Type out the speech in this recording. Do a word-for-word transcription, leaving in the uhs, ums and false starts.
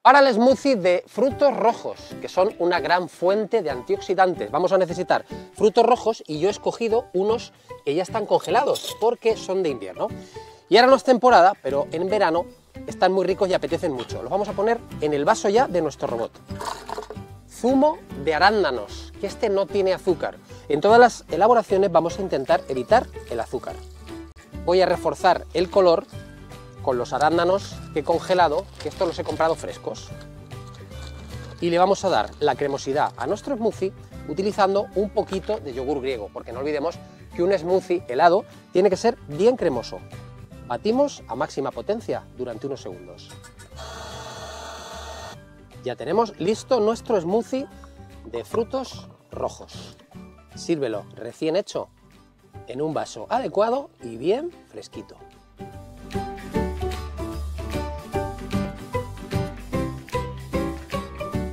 Para el smoothie de frutos rojos, que son una gran fuente de antioxidantes, vamos a necesitar frutos rojos y yo he escogido unos que ya están congelados porque son de invierno. Y ahora no es temporada, pero en verano están muy ricos y apetecen mucho. Los vamos a poner en el vaso ya de nuestro robot. Zumo de arándanos, que este no tiene azúcar. En todas las elaboraciones vamos a intentar evitar el azúcar. Voy a reforzar el color con los arándanos que he congelado, que estos los he comprado frescos. Y le vamos a dar la cremosidad a nuestro smoothie utilizando un poquito de yogur griego, porque no olvidemos que un smoothie helado tiene que ser bien cremoso. Batimos a máxima potencia durante unos segundos. Ya tenemos listo nuestro smoothie de frutos rojos. Sírvelo recién hecho en un vaso adecuado y bien fresquito.